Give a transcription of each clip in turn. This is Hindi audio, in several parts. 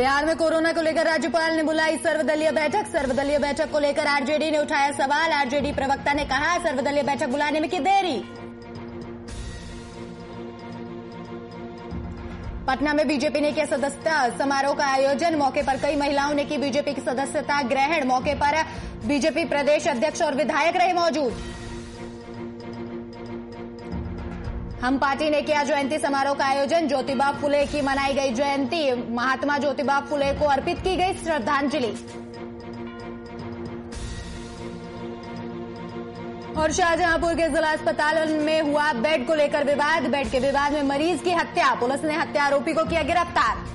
बिहार में कोरोना को लेकर राज्यपाल ने बुलाई सर्वदलीय बैठक। सर्वदलीय बैठक को लेकर आरजेडी ने उठाया सवाल। आरजेडी प्रवक्ता ने कहा सर्वदलीय बैठक बुलाने में की देरी। पटना में बीजेपी ने किया सदस्यता समारोह का आयोजन। मौके पर कई महिलाओं ने की बीजेपी की सदस्यता ग्रहण। मौके पर बीजेपी प्रदेश अध्यक्ष और विधायक रहे मौजूद। हम पार्टी ने किया जयंती समारोह का आयोजन। ज्योतिबा फुले की मनाई गई जयंती। महात्मा ज्योतिबा फुले को अर्पित की गई श्रद्धांजलि। और शाहजहांपुर के जिला अस्पताल में हुआ बेड को लेकर विवाद। बेड के विवाद में मरीज की हत्या। पुलिस ने हत्या आरोपी को किया गिरफ्तार।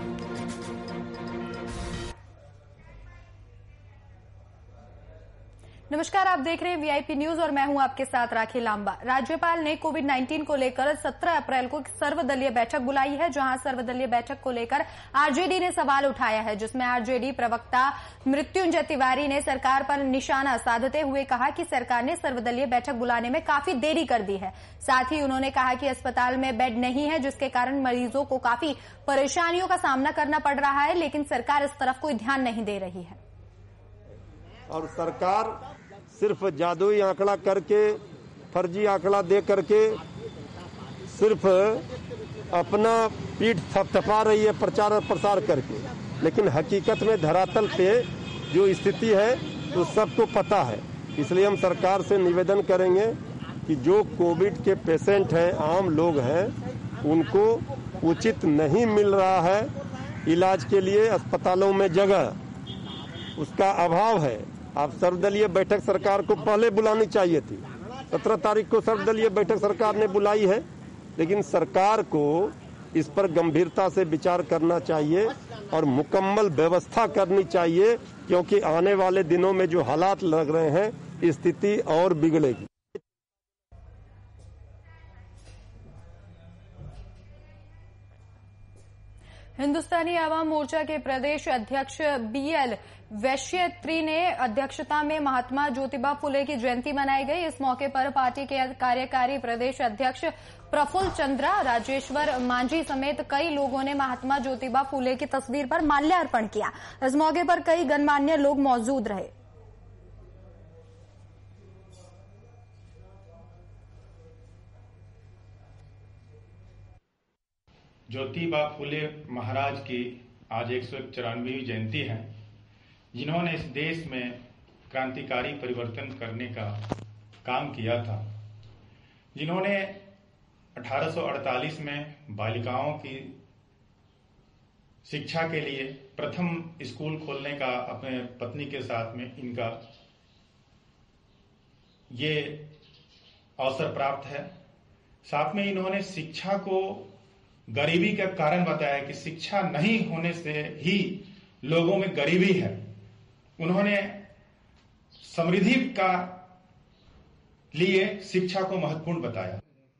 नमस्कार, आप देख रहे हैं वीआईपी न्यूज और मैं हूं आपके साथ राखी लांबा। राज्यपाल ने कोविड-19 को लेकर 17 अप्रैल को सर्वदलीय बैठक बुलाई है, जहां सर्वदलीय बैठक को लेकर आरजेडी ने सवाल उठाया है, जिसमें आरजेडी प्रवक्ता मृत्युंजय तिवारी ने सरकार पर निशाना साधते हुए कहा कि सरकार ने सर्वदलीय बैठक बुलाने में काफी देरी कर दी है। साथ ही उन्होंने कहा कि अस्पताल में बेड नहीं है, जिसके कारण मरीजों को काफी परेशानियों का सामना करना पड़ रहा है, लेकिन सरकार इस तरफ कोई ध्यान नहीं दे रही है। और सरकार सिर्फ जादुई आंकड़ा करके, फर्जी आंकड़ा दे करके सिर्फ अपना पीठ थपथपा रही है प्रचार और प्रसार करके, लेकिन हकीकत में धरातल पे जो स्थिति है तो सबको पता है। इसलिए हम सरकार से निवेदन करेंगे कि जो कोविड के पेशेंट हैं, आम लोग हैं, उनको उचित नहीं मिल रहा है इलाज के लिए, अस्पतालों में जगह उसका अभाव है। आप सर्वदलीय बैठक सरकार को पहले बुलानी चाहिए थी। 17 तारीख को सर्वदलीय बैठक सरकार ने बुलाई है, लेकिन सरकार को इस पर गंभीरता से विचार करना चाहिए और मुकम्मल व्यवस्था करनी चाहिए, क्योंकि आने वाले दिनों में जो हालात लग रहे हैं स्थिति और बिगड़ेगी। हिंदुस्तानी आवाम मोर्चा के प्रदेश अध्यक्ष बीएल वैश्यत्री ने अध्यक्षता में महात्मा ज्योतिबा फुले की जयंती मनाई गई। इस मौके पर पार्टी के कार्यकारी प्रदेश अध्यक्ष प्रफुल्ल चंद्रा, राजेश्वर मांझी समेत कई लोगों ने महात्मा ज्योतिबा फुले की तस्वीर पर माल्यार्पण किया। इस मौके पर कई गणमान्य लोग मौजूद रहे। ज्योतिबा फुले महाराज की आज 194वीं जयंती है, जिन्होंने इस देश में क्रांतिकारी परिवर्तन करने का काम किया था, जिन्होंने 1848 में बालिकाओं की शिक्षा के लिए प्रथम स्कूल खोलने का अपने पत्नी के साथ में इनका ये अवसर प्राप्त है। साथ में इन्होंने शिक्षा को गरीबी का कारण बताया कि शिक्षा नहीं होने से ही लोगों में गरीबी है। उन्होंने समृद्धि का लिए शिक्षा को महत्वपूर्ण बताया।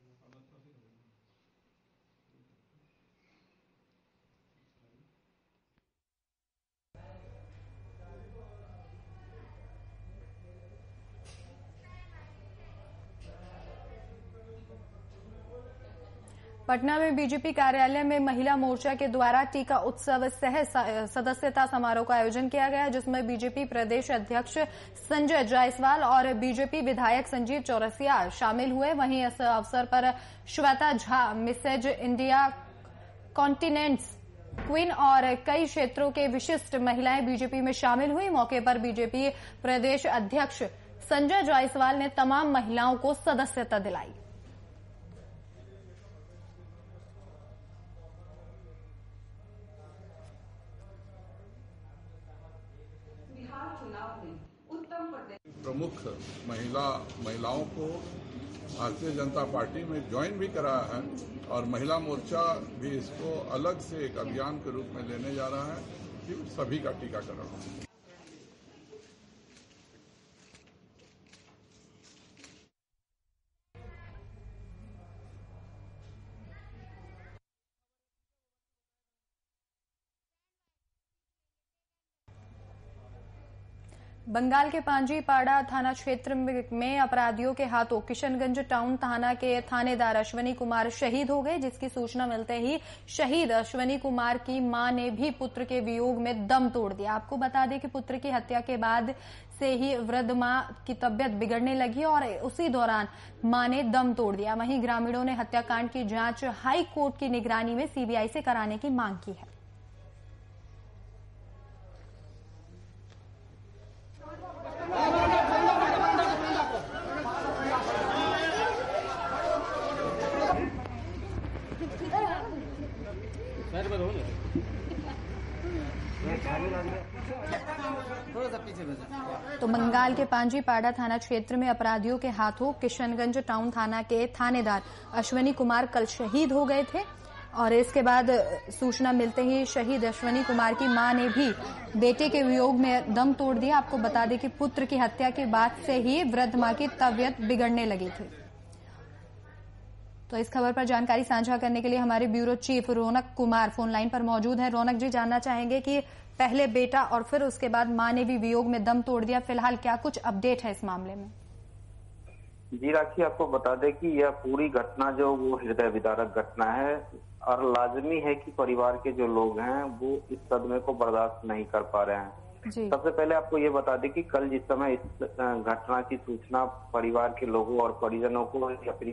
पटना में बीजेपी कार्यालय में महिला मोर्चा के द्वारा टीका उत्सव सह सदस्यता समारोह का आयोजन किया गया, जिसमें बीजेपी प्रदेश अध्यक्ष संजय जायसवाल और बीजेपी विधायक संजीव चौरसिया शामिल हुए। वहीं इस अवसर पर Shweta Jha, Mrs India continents queen और कई क्षेत्रों के विशिष्ट महिलाएं बीजेपी में शामिल हुई। मौके पर बीजेपी प्रदेश अध्यक्ष संजय जायसवाल ने तमाम महिलाओं को सदस्यता दिलाई। प्रमुख महिलाओं को भारतीय जनता पार्टी में ज्वाइन भी कराया है और महिला मोर्चा भी इसको अलग से एक अभियान के रूप में लेने जा रहा है कि सभी का टीकाकरण हो। बंगाल के पांजीपाड़ा थाना क्षेत्र में अपराधियों के हाथों किशनगंज टाउन थाना के थानेदार अश्वनी कुमार शहीद हो गए, जिसकी सूचना मिलते ही शहीद अश्वनी कुमार की मां ने भी पुत्र के वियोग में दम तोड़ दिया। आपको बता दें कि पुत्र की हत्या के बाद से ही वृद्ध मां की तबियत बिगड़ने लगी और उसी दौरान मां ने दम तोड़ दिया। वहीं ग्रामीणों ने हत्याकांड की जांच हाई कोर्ट की निगरानी में सीबीआई से कराने की मांग की है। तो बंगाल के पांजीपाड़ा थाना क्षेत्र में अपराधियों के हाथों किशनगंज टाउन थाना के थानेदार अश्वनी कुमार कल शहीद हो गए थे और इसके बाद सूचना मिलते ही शहीद अश्वनी कुमार की मां ने भी बेटे के वियोग में दम तोड़ दिया। आपको बता दें कि पुत्र की हत्या के बाद से ही वृद्ध मां की तबीयत बिगड़ने लगी थी। तो इस खबर पर जानकारी साझा करने के लिए हमारे bureau chief Raunak Kumar phone line पर मौजूद है। रौनक जी, जानना चाहेंगे कि पहले बेटा और फिर उसके बाद मां ने भी वियोग में दम तोड़ दिया, फिलहाल क्या कुछ अपडेट है इस मामले में? जी राखी, आपको बता दें कि यह पूरी घटना जो वो हृदय विदारक घटना है और लाजमी है कि परिवार के जो लोग हैं वो इस सदमे को बर्दाश्त नहीं कर पा रहे हैं। सबसे पहले आपको ये बता दें कि कल जिस समय इस घटना की सूचना परिवार के लोगों और परिजनों को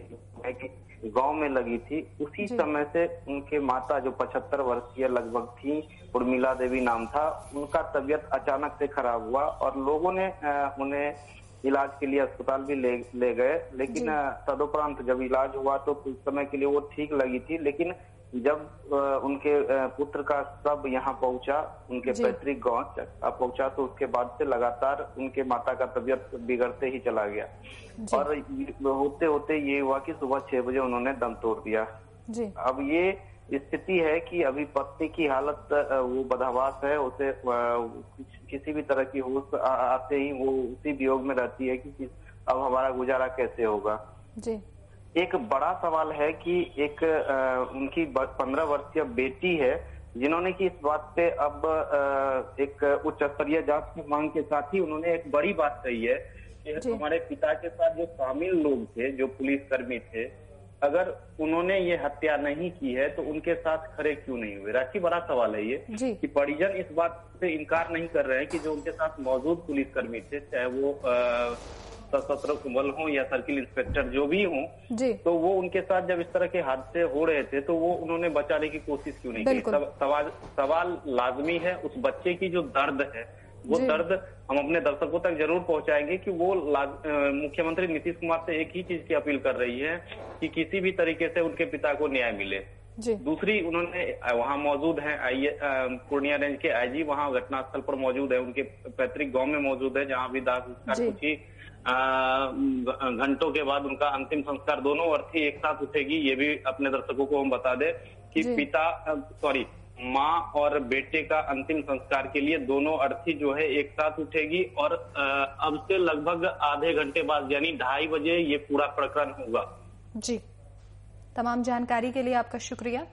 कि गांव में लगी थी, उसी समय से उनके माता जो 75 वर्षीय लगभग थी, उर्मिला देवी नाम था, उनका तबीयत अचानक से खराब हुआ और लोगों ने उन्हें इलाज के लिए अस्पताल भी ले गए। लेकिन तदुपरांत जब इलाज हुआ तो कुछ समय के लिए वो ठीक लगी थी, लेकिन जब उनके पुत्र का शव यहाँ पहुंचा, उनके पैतृक गांव पहुंचा, तो उसके बाद से लगातार उनके माता का तबीयत बिगड़ते ही चला गया और होते होते ये हुआ कि सुबह 6 बजे उन्होंने दम तोड़ दिया। अब ये स्थिति है कि अभी पत्नी की हालत वो बदहवास है, उसे किसी भी तरह की होश आते ही वो उसी वियोग में रहती है कि अब हमारा गुजारा कैसे होगा। एक बड़ा सवाल है कि एक उनकी 15 वर्षीय बेटी है, जिन्होंने कि इस बात पे अब एक उच्च स्तरीय जांच की मांग के साथ ही उन्होंने एक बड़ी बात कही है कि हमारे पिता के साथ जो शामिल लोग थे, जो पुलिसकर्मी थे, अगर उन्होंने ये हत्या नहीं की है तो उनके साथ खड़े क्यों नहीं हुए। राखी, बड़ा सवाल है ये कि परिजन इस बात से इनकार नहीं कर रहे हैं कि जो उनके साथ मौजूद पुलिसकर्मी थे, चाहे वो सशस्त्र बल हो या सर्किल इंस्पेक्टर जो भी हो, तो वो उनके साथ जब इस तरह के हादसे हो रहे थे तो वो उन्होंने बचाने की कोशिश क्यों नहीं की। सवाल लाजमी है, उस बच्चे की जो दर्द है वो दर्द हम अपने दर्शकों तक जरूर पहुंचाएंगे कि वो मुख्यमंत्री नीतीश कुमार से एक ही चीज की अपील कर रही है कि किसी भी तरीके से उनके पिता को न्याय मिले। दूसरी, उन्होंने वहां मौजूद है पूर्णिया रेंज के आईजी वहां घटनास्थल पर मौजूद है, उनके पैतृक गांव में मौजूद है, जहां भी दाह संस्कार कुछ ही घंटों के बाद उनका अंतिम संस्कार दोनों अर्थी एक साथ उठेगी। ये भी अपने दर्शकों को हम बता दें कि माँ और बेटे का अंतिम संस्कार के लिए दोनों अर्थी जो है एक साथ उठेगी और अब से लगभग आधे घंटे बाद यानी 2:30 बजे ये पूरा प्रकरण होगा। जी, तमाम जानकारी के लिए आपका शुक्रिया।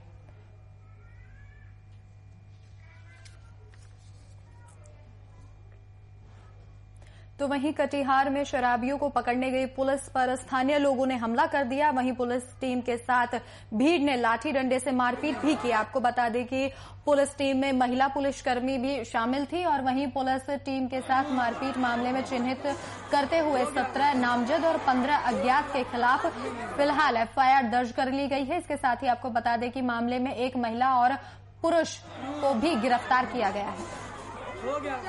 तो वहीं कटिहार में शराबियों को पकड़ने गई पुलिस पर स्थानीय लोगों ने हमला कर दिया। वहीं पुलिस टीम के साथ भीड़ ने लाठी डंडे से मारपीट भी की। आपको बता दें कि पुलिस टीम में महिला पुलिसकर्मी भी शामिल थी और वहीं पुलिस टीम के साथ मारपीट मामले में चिन्हित करते हुए 17 नामजद और 15 अज्ञात के खिलाफ फिलहाल एफआईआर दर्ज कर ली गई है। इसके साथ ही आपको बता दें कि मामले में एक महिला और पुरुष को भी गिरफ्तार किया गया है।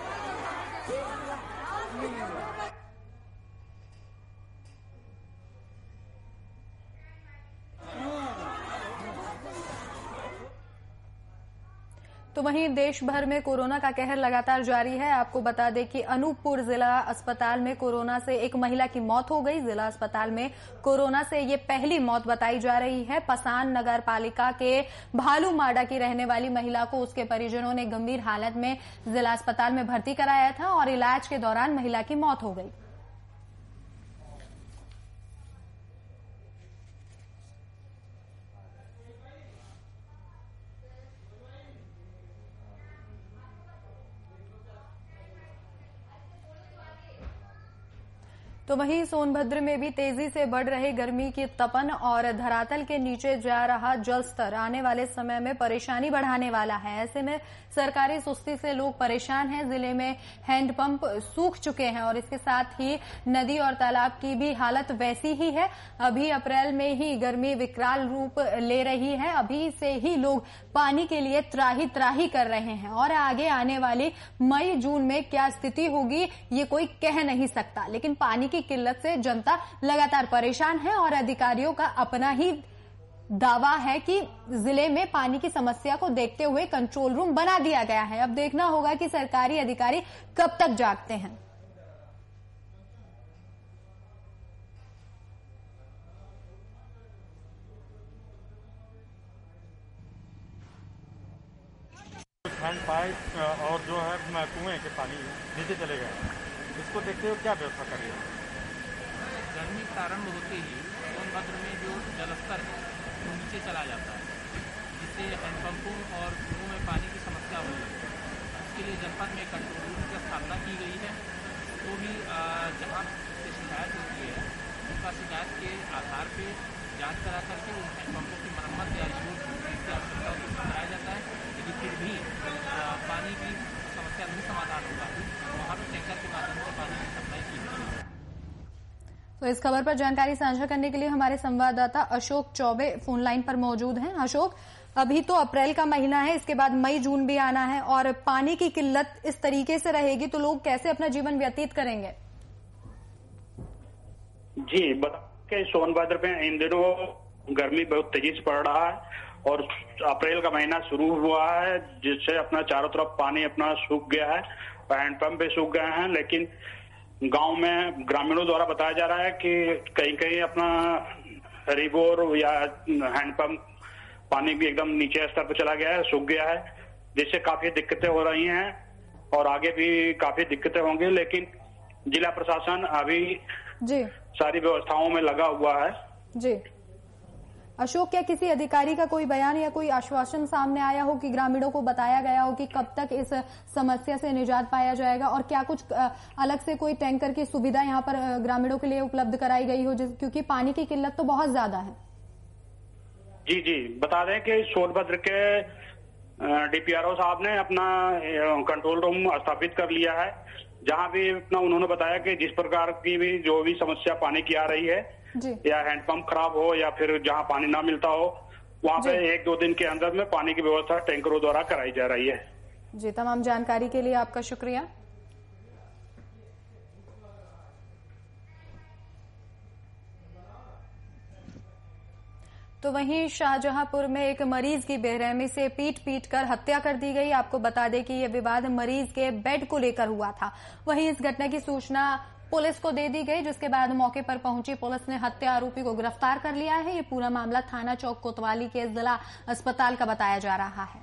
तो वहीं देश भर में कोरोना का कहर लगातार जारी है। आपको बता दें कि अनूपपुर जिला अस्पताल में कोरोना से एक महिला की मौत हो गई। जिला अस्पताल में कोरोना से ये पहली मौत बताई जा रही है। पसान नगर पालिका के भालूमाड़ा की रहने वाली महिला को उसके परिजनों ने गंभीर हालत में जिला अस्पताल में भर्ती कराया था और इलाज के दौरान महिला की मौत हो गई। तो वहीं सोनभद्र में भी तेजी से बढ़ रही गर्मी की तपन और धरातल के नीचे जा रहा जल स्तर आने वाले समय में परेशानी बढ़ाने वाला है। ऐसे में सरकारी सुस्ती से लोग परेशान हैं। जिले में हैंडपंप सूख चुके हैं और इसके साथ ही नदी और तालाब की भी हालत वैसी ही है। अभी अप्रैल में ही गर्मी विकराल रूप ले रही है। अभी से ही लोग पानी के लिए त्राही त्राही कर रहे हैं और आगे आने वाली मई जून में क्या स्थिति होगी ये कोई कह नहीं सकता। लेकिन पानी की किल्लत से जनता लगातार परेशान है और अधिकारियों का अपना ही दावा है कि जिले में पानी की समस्या को देखते हुए कंट्रोल रूम बना दिया गया है। अब देखना होगा कि सरकारी अधिकारी कब तक जागते हैं। हैंड पाइप और जो है कुएं के पानी नीचे चले गए, इसको देखते हुए क्या व्यवस्था करेंगे? गर्मी प्रारंभ होते ही सोनभद्र में जो जलस्तर है वो नीचे चला जाता है, जिससे हैंडपंपों और कुओं में पानी की समस्या हो रही है। इसके लिए जनपद में कंट्रोल रूम की स्थापना की गई है। तो भी जहाँ से शिकायत होती है उनका शिकायत के आधार पर जांच करा करके उन हैंडपंपों की मरम्मत या इसकी आवश्यकता को कराया जाता है। यदि फिर भी पानी की समस्या नहीं समाधान होगा तो वहाँ पर टैंकर के माध्यम से पानी की सप्लाई की जाएगी। तो इस खबर पर जानकारी साझा करने के लिए हमारे संवाददाता अशोक चौबे फोन लाइन पर मौजूद हैं। अशोक, अभी तो अप्रैल का महीना है, इसके बाद मई जून भी आना है और पानी की किल्लत इस तरीके से रहेगी तो लोग कैसे अपना जीवन व्यतीत करेंगे? जी, बता के सोनभद्र में इन दिनों गर्मी बहुत तेजी से पड़ रहा है और अप्रैल का महीना शुरू हुआ है, जिससे अपना चारों तरफ पानी अपना सूख गया है, हैंडपंप भी सूख गए हैं। लेकिन गांव में ग्रामीणों द्वारा बताया जा रहा है कि कहीं कहीं अपना रिबोर या हैंडपंप पानी भी एकदम नीचे स्तर पर चला गया है, सूख गया है, जिससे काफी दिक्कतें हो रही हैं और आगे भी काफी दिक्कतें होंगी। लेकिन जिला प्रशासन अभी जी सारी व्यवस्थाओं में लगा हुआ है। जी अशोक, क्या किसी अधिकारी का कोई बयान या कोई आश्वासन सामने आया हो कि ग्रामीणों को बताया गया हो कि कब तक इस समस्या से निजात पाया जाएगा और क्या कुछ अलग से कोई टैंकर की सुविधा यहाँ पर ग्रामीणों के लिए उपलब्ध कराई गई हो, क्योंकि पानी की किल्लत तो बहुत ज्यादा है? जी बता दें कि सोनभद्र के डीपीआरओ साहब ने अपना कंट्रोल रूम स्थापित कर लिया है, जहां भी अपना उन्होंने बताया कि जिस प्रकार की भी जो भी समस्या पानी की आ रही है जी। या हैंडपंप खराब हो या फिर जहां पानी ना मिलता हो वहां पे 1-2 दिन के अंदर में पानी की व्यवस्था टैंकरों द्वारा कराई जा रही है। जी, तमाम जानकारी के लिए आपका शुक्रिया। तो वहीं शाहजहांपुर में एक मरीज की बेरहमी से पीट कर हत्या कर दी गई। आपको बता दें कि यह विवाद मरीज के बेड को लेकर हुआ था। वहीं इस घटना की सूचना पुलिस को दे दी गई, जिसके बाद मौके पर पहुंची पुलिस ने हत्या आरोपी को गिरफ्तार कर लिया है। ये पूरा मामला थाना चौक कोतवाली के जिला अस्पताल का बताया जा रहा है।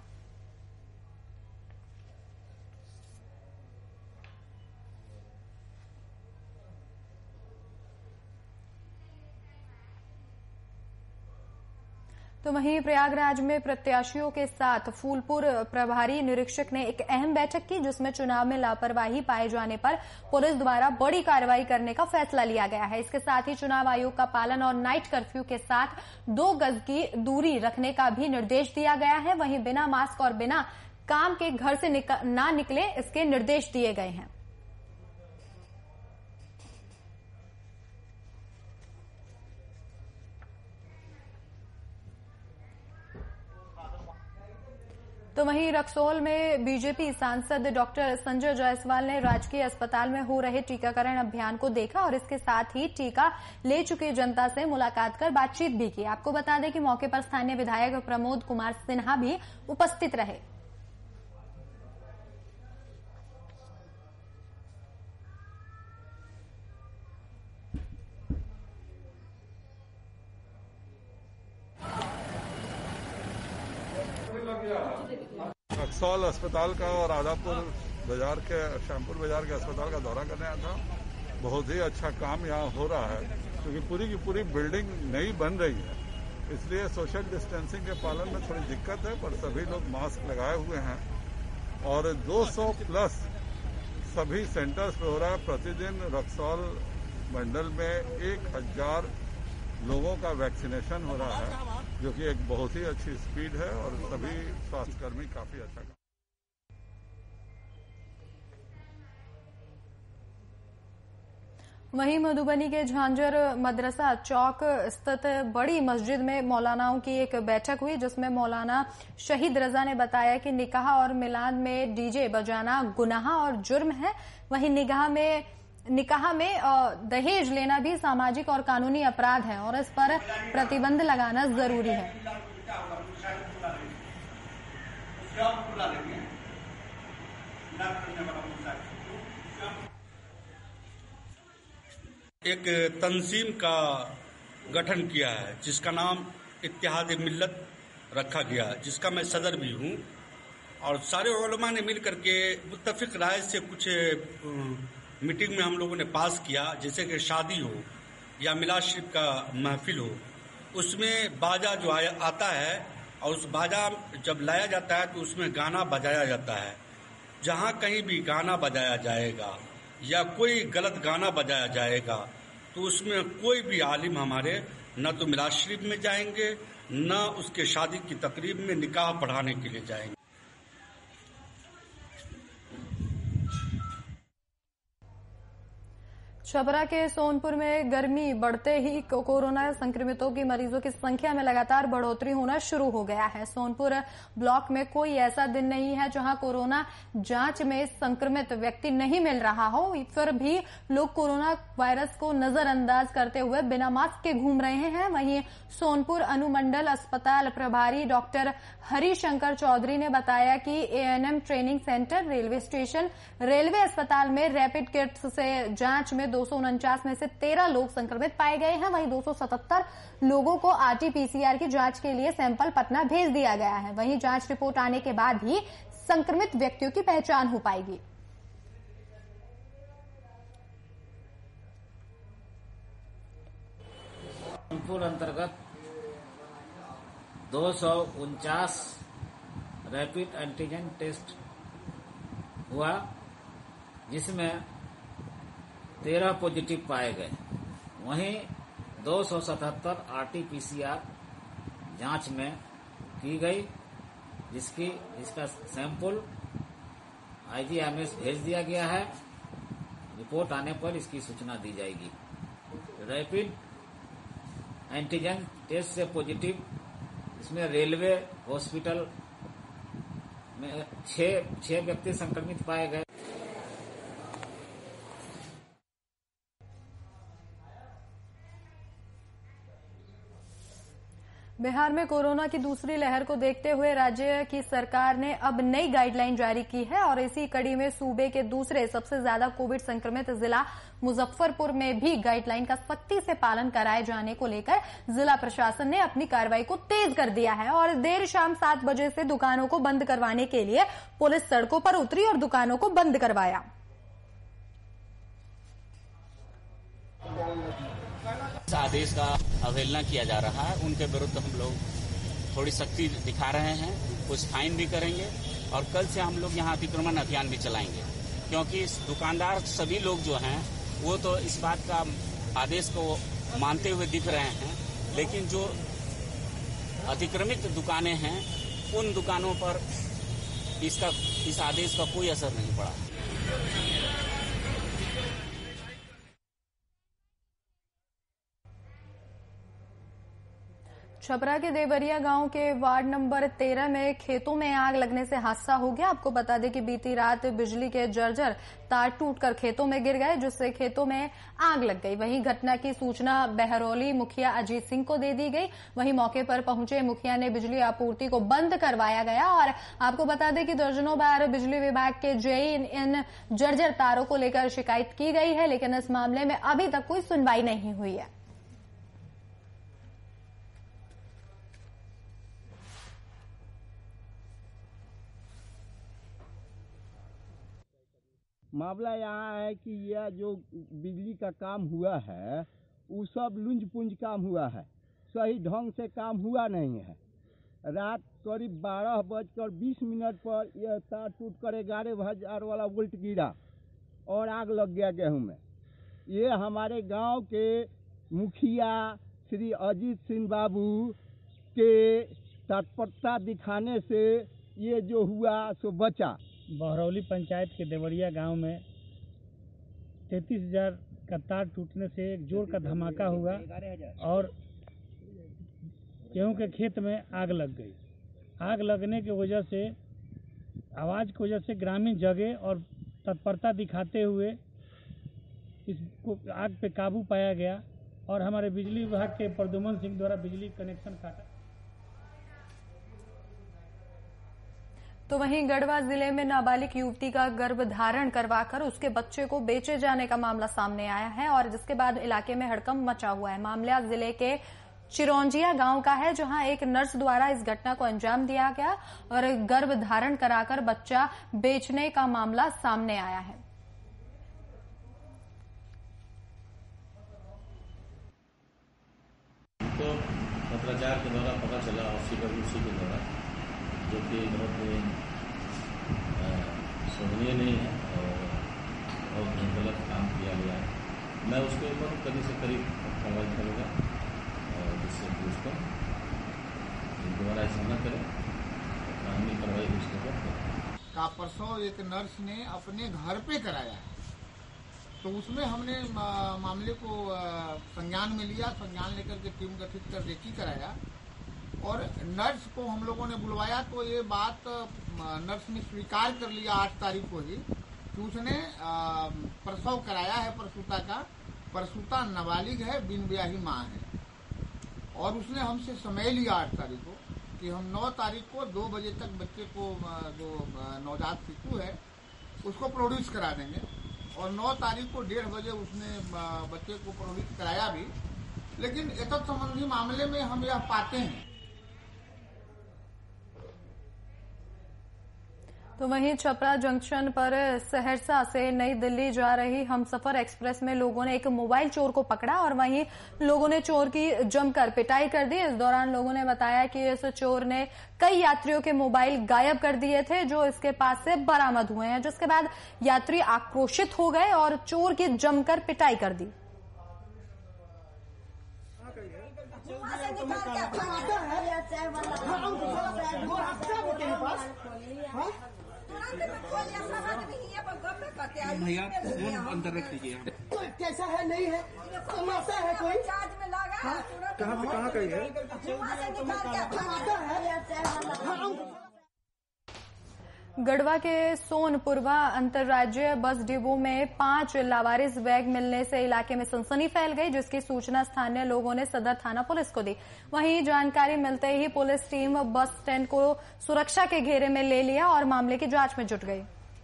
तो वहीं प्रयागराज में प्रत्याशियों के साथ फूलपुर प्रभारी निरीक्षक ने एक अहम बैठक की, जिसमें चुनाव में लापरवाही पाए जाने पर पुलिस द्वारा बड़ी कार्रवाई करने का फैसला लिया गया है। इसके साथ ही चुनाव आयोग का पालन और नाइट कर्फ्यू के साथ 2 गज की दूरी रखने का भी निर्देश दिया गया है। वहीं बिना मास्क और बिना काम के घर से ना निकले, इसके निर्देश दिए गए हैं। तो वहीं रक्सौल में बीजेपी सांसद डॉक्टर संजय जायसवाल ने राजकीय अस्पताल में हो रहे टीकाकरण अभियान को देखा और इसके साथ ही टीका ले चुकी जनता से मुलाकात कर बातचीत भी की। आपको बता दें कि मौके पर स्थानीय विधायक प्रमोद कुमार सिन्हा भी उपस्थित रहे। रक्सौल अस्पताल का और आदापुर बाजार के श्यामपुर बाजार के अस्पताल का दौरा करने आया था। बहुत ही अच्छा काम यहाँ हो रहा है, क्योंकि पूरी की पूरी बिल्डिंग नई बन रही है, इसलिए सोशल डिस्टेंसिंग के पालन में थोड़ी दिक्कत है, पर सभी लोग मास्क लगाए हुए हैं और 200 प्लस सभी सेंटर्स पे हो रहा है। प्रतिदिन रक्सौल मंडल में 1000 लोगों का वैक्सीनेशन हो रहा है, जो कि एक बहुत ही अच्छी स्पीड है और सभी स्वास्थ्यकर्मी काफी अच्छा काम। वहीं मधुबनी के झांझर मदरसा चौक स्थित बड़ी मस्जिद में मौलानाओं की एक बैठक हुई, जिसमें मौलाना शहीद रजा ने बताया कि निकाह और मिलाद में डीजे बजाना गुनाह और जुर्म है। वहीं निकाह में दहेज लेना भी सामाजिक और कानूनी अपराध है और इस पर प्रतिबंध लगाना जरूरी है। एक तंजीम का गठन किया है जिसका नाम इत्तेहाद मिल्लत रखा गया, जिसका मैं सदर भी हूं, और सारे उलमा ने मिल करके मुत्तफिक राय से कुछ मीटिंग में हम लोगों ने पास किया, जैसे कि शादी हो या मिलाद शरीफ का महफिल हो, उसमें बाजा जो आता है और उस बाजा जब लाया जाता है तो उसमें गाना बजाया जाता है। जहां कहीं भी गाना बजाया जाएगा या कोई गलत गाना बजाया जाएगा तो उसमें कोई भी आलिम हमारे न तो मिलाद शरीफ में जाएंगे न उसके शादी की तकरीब में निकाह पढ़ाने के लिए जाएंगे। छपरा के सोनपुर में गर्मी बढ़ते ही कोरोना संक्रमितों की मरीजों की संख्या में लगातार बढ़ोतरी होना शुरू हो गया है। सोनपुर ब्लॉक में कोई ऐसा दिन नहीं है जहां कोरोना जांच में संक्रमित व्यक्ति नहीं मिल रहा हो, फिर भी लोग कोरोना वायरस को नजरअंदाज करते हुए बिना मास्क के घूम रहे हैं। वहीं सोनपुर अनुमंडल अस्पताल प्रभारी डॉक्टर हरिशंकर चौधरी ने बताया कि ANM training centre, railway station, railway अस्पताल में रैपिड किट्स से जांच में 249 में से 13 लोग संक्रमित पाए गए हैं। वहीं 277 लोगों को आरटीपीसीआर की जांच के लिए सैंपल पटना भेज दिया गया है। वहीं जांच रिपोर्ट आने के बाद ही संक्रमित व्यक्तियों की पहचान हो पाएगी। सोनपुर अंतर्गत 249 रैपिड एंटीजन टेस्ट हुआ, जिसमें 13 पॉजिटिव पाए गए। वहीं 277 आरटीपीसीआर जांच में की गई, जिसका सैंपल आईजीएमएस भेज दिया गया है। रिपोर्ट आने पर इसकी सूचना दी जाएगी। रैपिड एंटीजन टेस्ट से पॉजिटिव इसमें रेलवे हॉस्पिटल में 6 व्यक्ति संक्रमित पाए गए। बिहार में कोरोना की दूसरी लहर को देखते हुए राज्य की सरकार ने अब नई गाइडलाइन जारी की है और इसी कड़ी में सूबे के दूसरे सबसे ज्यादा कोविड संक्रमित जिला मुजफ्फरपुर में भी गाइडलाइन का सख्ती से पालन कराए जाने को लेकर जिला प्रशासन ने अपनी कार्रवाई को तेज कर दिया है और देर शाम 7 बजे से दुकानों को बंद करवाने के लिए पुलिस सड़कों पर उतरी और दुकानों को बंद करवाया। इस आदेश का अवहेलना किया जा रहा है, उनके विरुद्ध हम लोग थोड़ी सख्ती दिखा रहे हैं, कुछ फाइन भी करेंगे और कल से हम लोग यहाँ अतिक्रमण अभियान भी चलाएंगे, क्योंकि दुकानदार सभी लोग जो हैं वो तो इस बात का आदेश को मानते हुए दिख रहे हैं, लेकिन जो अतिक्रमित दुकानें हैं उन दुकानों पर इस आदेश का कोई असर नहीं पड़ा। छपरा के देवरिया गांव के वार्ड नंबर 13 में खेतों में आग लगने से हादसा हो गया। आपको बता दें कि बीती रात बिजली के जर्जर तार टूटकर खेतों में गिर गए, जिससे खेतों में आग लग गई। वहीं घटना की सूचना बहरौली मुखिया अजीत सिंह को दे दी गई। वहीं मौके पर पहुंचे मुखिया ने बिजली आपूर्ति को बंद करवाया गया और आपको बता दें कि दर्जनों बार बिजली विभाग के जेई इन जर्जर तारों को लेकर शिकायत की गई है, लेकिन इस मामले में अभी तक कोई सुनवाई नहीं हुई है। मामला यहाँ है कि यह जो बिजली का काम हुआ है वो सब लुंज पुंज काम हुआ है, सही ढंग से काम हुआ नहीं है। रात करीब 12:20 पर यह तार टूट कर 11,000 वाला वोल्ट गिरा और आग लग गया गेहूं में। ये हमारे गांव के मुखिया श्री अजीत सिंह बाबू के तत्परता दिखाने से ये जो हुआ सो बचा। बहरौली पंचायत के देवरिया गांव में 33,000 का तार टूटने से एक जोर का धमाका हुआ और गेहूं के खेत में आग लग गई। आग लगने की वजह से आवाज़ की वजह से ग्रामीण जगे और तत्परता दिखाते हुए इसको आग पे काबू पाया गया और हमारे बिजली विभाग के प्रद्युमन सिंह द्वारा बिजली कनेक्शन काटा। तो वहीं गढ़वा जिले में नाबालिग युवती का गर्भधारण करवाकर उसके बच्चे को बेचे जाने का मामला सामने आया है और जिसके बाद इलाके में हड़कंप मचा हुआ है। मामला जिले के चिरौंजिया गांव का है, जहां एक नर्स द्वारा इस घटना को अंजाम दिया गया और गर्भधारण कराकर बच्चा बेचने का मामला सामने आया है। तो पत्राचार के द्वारा पता चला उसी के द्वारा, जो कि बहुत शोभनीय नहीं है और बहुत गलत काम किया गया है। मैं उसके ऊपर करीब से करीब कार्रवाई करूँगा और जिससे कि उसको दोबारा ऐसा न करें, कानूनी कार्रवाई उसके ऊपर करें। का परसों एक नर्स ने अपने घर पे कराया है, तो उसमें हमने मामले को संज्ञान में लिया। संज्ञान लेकर के टीम गठित कर रेकी कराया और नर्स को हम लोगों ने बुलवाया। तो ये बात नर्स ने स्वीकार कर लिया 8 तारीख को ही कि उसने प्रसव कराया है प्रसूता का। प्रसूता नाबालिग है, बिन ब्याही माँ है और उसने हमसे समय लिया 8 तारीख को कि हम 9 तारीख को 2 बजे तक बच्चे को जो नवजात शिशु है उसको प्रोड्यूस करा देंगे और 9 तारीख को 1:30 बजे उसने बच्चे को प्रोड्यूस कराया भी। लेकिन एतत् संबंधी मामले में हम यह पाते हैं। तो वहीं छपरा जंक्शन पर सहरसा से नई दिल्ली जा रही हमसफर एक्सप्रेस में लोगों ने एक मोबाइल चोर को पकड़ा और वहीं लोगों ने चोर की जमकर पिटाई कर दी। इस दौरान लोगों ने बताया कि इस चोर ने कई यात्रियों के मोबाइल गायब कर दिए थे जो इसके पास से बरामद हुए हैं, जिसके बाद यात्री आक्रोशित हो गए और चोर की जमकर पिटाई कर दी। भैया फोन अंदर रख लीजिए। कैसा है, नहीं है, तमाशा है कोई? कहाँ का है? गढ़वा के सोनपुरवा अंतर्राज्यीय बस डिपो में 5 लावारिस बैग मिलने से इलाके में सनसनी फैल गई, जिसकी सूचना स्थानीय लोगों ने सदर थाना पुलिस को दी। वहीं जानकारी मिलते ही पुलिस टीम बस स्टैंड को सुरक्षा के घेरे में ले लिया और मामले की जांच में जुट गई।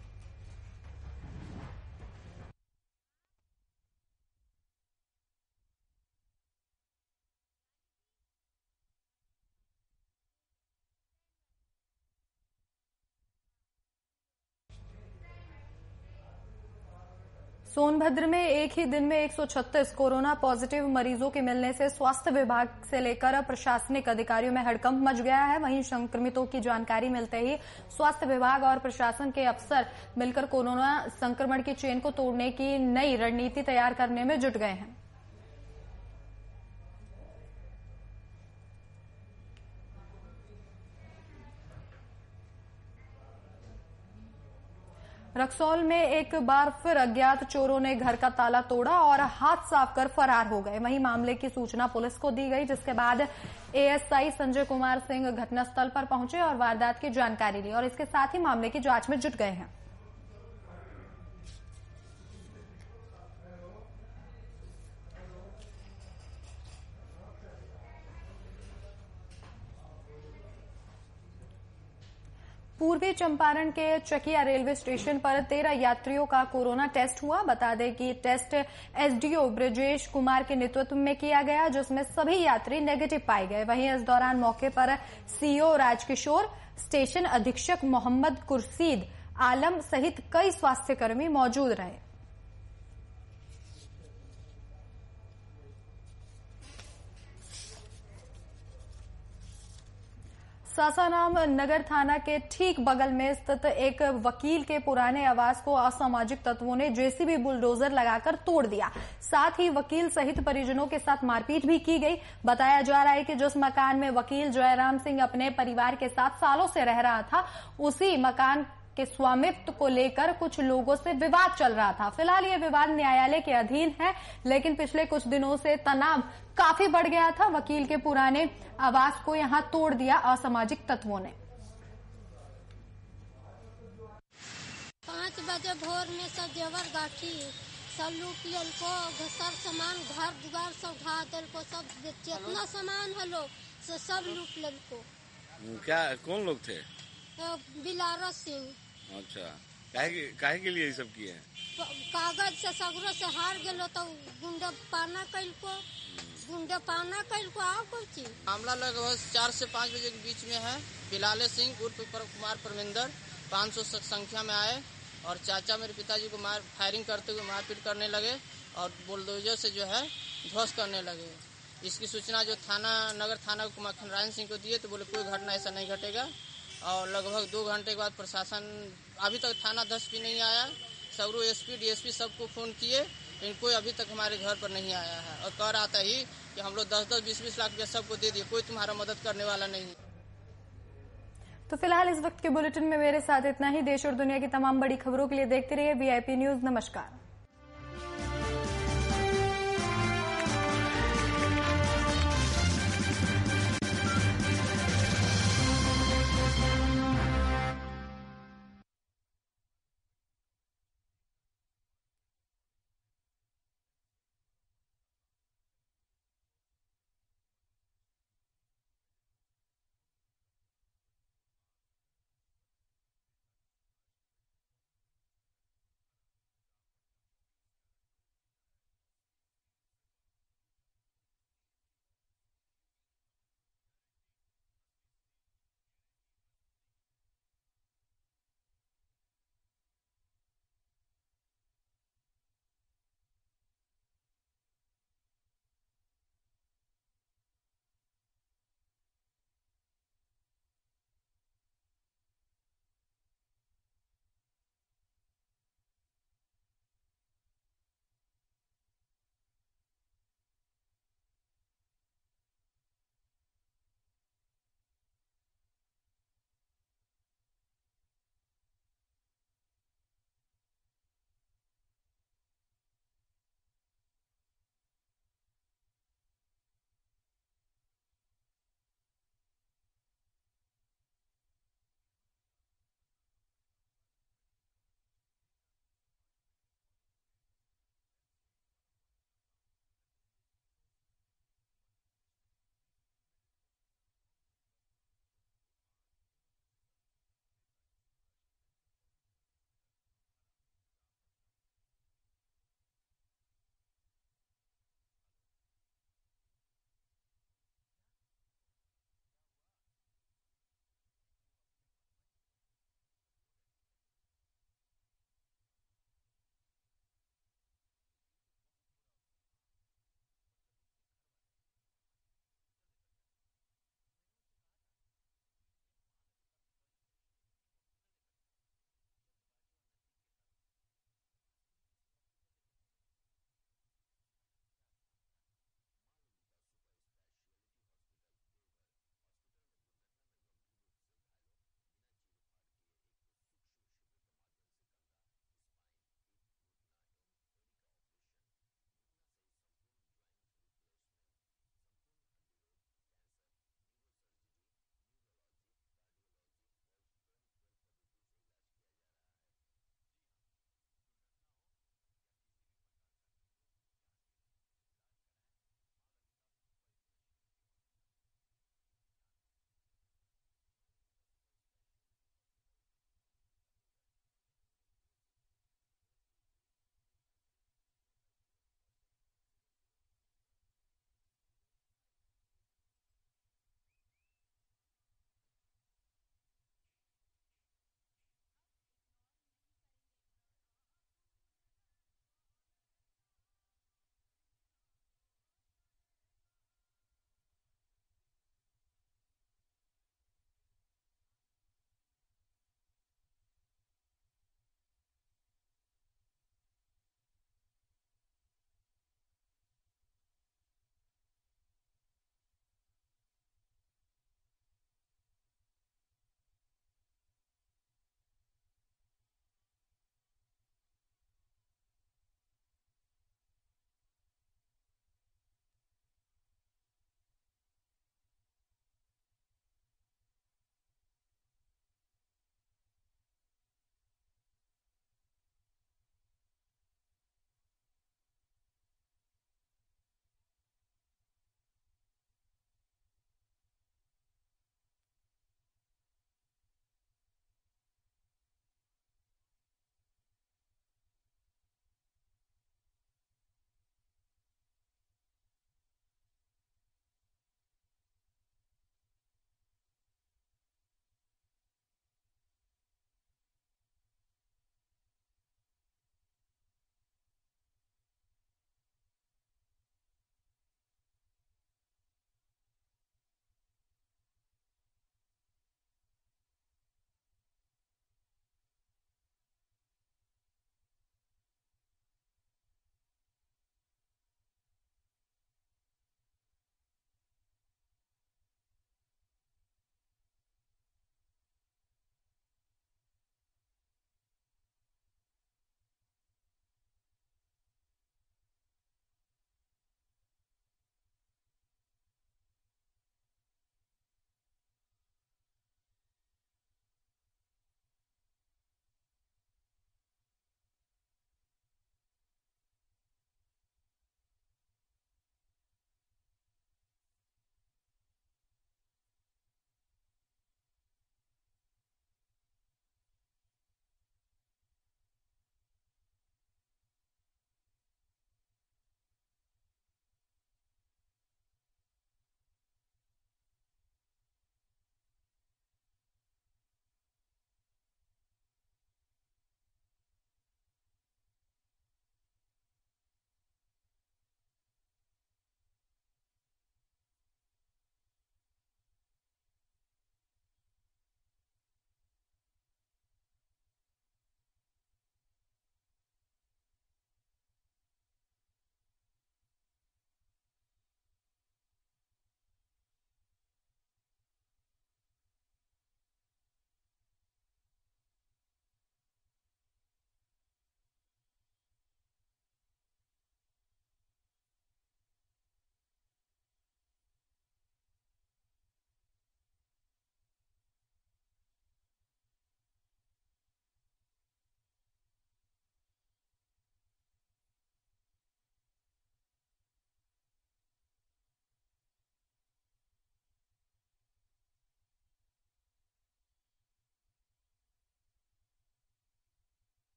सोनभद्र में एक ही दिन में 136 कोरोना पॉजिटिव मरीजों के मिलने से स्वास्थ्य विभाग से लेकर प्रशासनिक अधिकारियों में हड़कंप मच गया है। वहीं संक्रमितों की जानकारी मिलते ही स्वास्थ्य विभाग और प्रशासन के अफसर मिलकर कोरोना संक्रमण की चेन को तोड़ने की नई रणनीति तैयार करने में जुट गए हैं। रक्सौल में एक बार फिर अज्ञात चोरों ने घर का ताला तोड़ा और हाथ साफ कर फरार हो गए। वहीं मामले की सूचना पुलिस को दी गई, जिसके बाद एएसआई संजय कुमार सिंह घटनास्थल पर पहुंचे और वारदात की जानकारी ली और इसके साथ ही मामले की जांच में जुट गए हैं। पूर्वी चंपारण के चकिया रेलवे स्टेशन पर 13 यात्रियों का कोरोना टेस्ट हुआ। बता दें कि टेस्ट एसडीओ ब्रजेश कुमार के नेतृत्व में किया गया, जिसमें सभी यात्री नेगेटिव पाए गए। वहीं इस दौरान मौके पर सीओ राजकिशोर, स्टेशन अधीक्षक मोहम्मद कुरशीद आलम सहित कई स्वास्थ्यकर्मी मौजूद रहे। सासाराम नगर थाना के ठीक बगल में स्थित एक वकील के पुराने आवास को असामाजिक तत्वों ने जेसीबी बुलडोजर लगाकर तोड़ दिया। साथ ही वकील सहित परिजनों के साथ मारपीट भी की गई। बताया जा रहा है कि जिस मकान में वकील जयराम सिंह अपने परिवार के साथ सालों से रह रहा था, उसी मकान के स्वामित्व को लेकर कुछ लोगों से विवाद चल रहा था। फिलहाल ये विवाद न्यायालय के अधीन है, लेकिन पिछले कुछ दिनों से तनाव काफी बढ़ गया था। वकील के पुराने आवास को यहां तोड़ दिया असामाजिक तत्वों ने। 5 बजे भोर में सब जेवर गाठी सब लूट लेल को, सर सामान घर दुआर सब ढा दिल को, सब जितना सामान है लोग से सब लूट लेल को। क्या कौन लोग थे? बिलारा सिंह। अच्छा, काहे के लिए ये सब किए हैं? कागज से सगरों से हार गेलो तो गुंडा पाना कैल को आओ कोई चीज। मामला लगभग 4 से 5 बजे के बीच में है। बिलाले सिंह उर्फ कुमार परमिंदर 500 संख्या में आए और चाचा मेरे पिताजी को फायरिंग करते हुए मारपीट करने लगे और बुलडोजर से जो है ध्वस्त करने लगे। इसकी सूचना जो नगर थाना कुमार खनराज सिंह को दिए तो बोले कोई घटना ऐसा नहीं घटेगा। और लगभग 2 घंटे के बाद प्रशासन अभी तक थाना 10 भी नहीं आया। सगरू एसपी डीएसपी सबको फोन किए, लेकिन कोई अभी तक हमारे घर पर नहीं आया है और कह रहा था ही कि हम लोग 10-10, 20-20 लाख रुपया सबको दे दिए, कोई तुम्हारा मदद करने वाला नहीं। तो फिलहाल इस वक्त के बुलेटिन में मेरे साथ इतना ही। देश और दुनिया की तमाम बड़ी खबरों के लिए देखते रहिए VIP न्यूज। नमस्कार।